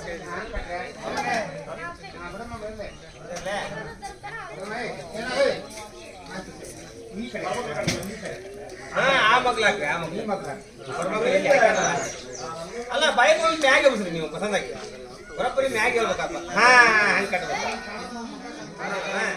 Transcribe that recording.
ಅಲ್ಲ ಬೈಕ್ ಮ್ಯಾಗೆ ಬಸ್ರಿ ನೀವು ಪಸಂದಾಗಿ ಬರೋಬ್ಬರಿ ಮ್ಯಾಗೆ ಹೇಳ್ಬೇಕಪ್ಪ. ಹಾ ಹಂಗೆ ಕಟ್ಬೇಕು.